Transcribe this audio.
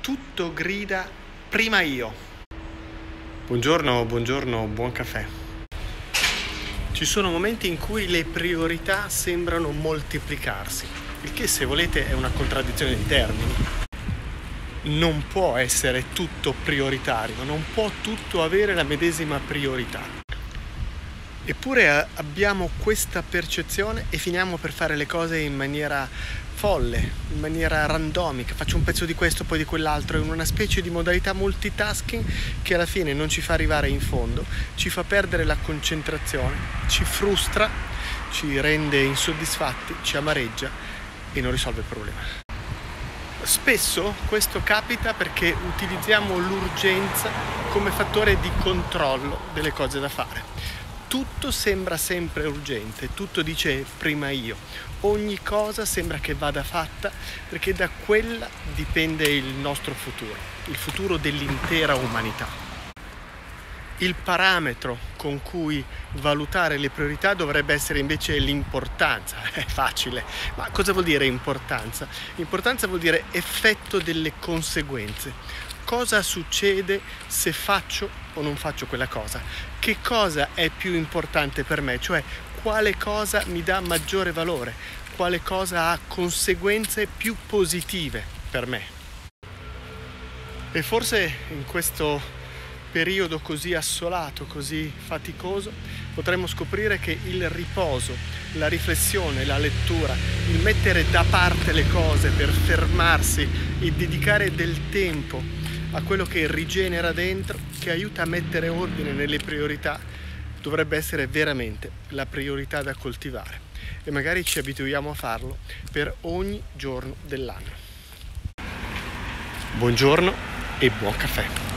tutto grida prima io. Buongiorno, buon caffè. Ci sono momenti in cui le priorità sembrano moltiplicarsi, il che, se volete, è una contraddizione di termini. Non può essere tutto prioritario, non può tutto avere la medesima priorità. Eppure abbiamo questa percezione e finiamo per fare le cose in maniera folle, in maniera randomica. Faccio un pezzo di questo, poi di quell'altro, in una specie di modalità multitasking che alla fine non ci fa arrivare in fondo, ci fa perdere la concentrazione, ci frustra, ci rende insoddisfatti, ci amareggia e non risolve il problema. Spesso questo capita perché utilizziamo l'urgenza come fattore di controllo delle cose da fare. Tutto sembra sempre urgente, tutto dice prima io, ogni cosa sembra che vada fatta perché da quella dipende il nostro futuro, il futuro dell'intera umanità. Il parametro con cui valutare le priorità dovrebbe essere invece l'importanza. È facile, ma cosa vuol dire importanza? Importanza vuol dire effetto delle conseguenze. Cosa succede se faccio o non faccio quella cosa? Che cosa è più importante per me? Cioè, quale cosa mi dà maggiore valore? Quale cosa ha conseguenze più positive per me? E forse in questo periodo così assolato, così faticoso, potremmo scoprire che il riposo, la riflessione, la lettura, il mettere da parte le cose per fermarsi e dedicare del tempo a quello che rigenera dentro, che aiuta a mettere ordine nelle priorità, dovrebbe essere veramente la priorità da coltivare e magari ci abituiamo a farlo per ogni giorno dell'anno. Buongiorno e buon caffè!